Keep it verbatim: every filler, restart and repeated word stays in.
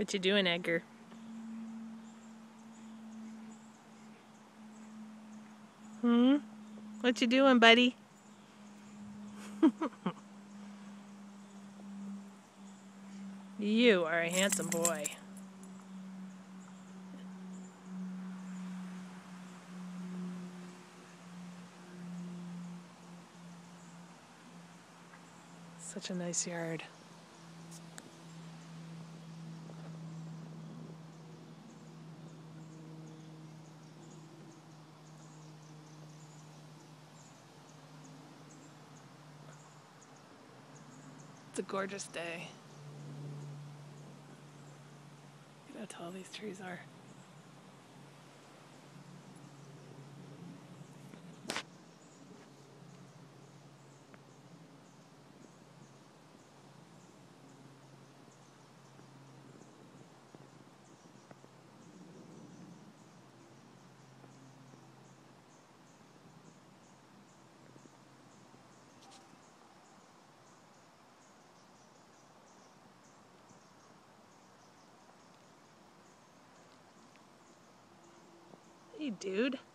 What you doing, Edgar? Hmm? What you doing, buddy? You are a handsome boy. Such a nice yard. It's a gorgeous day. Look at how tall these trees are. Hey, dude.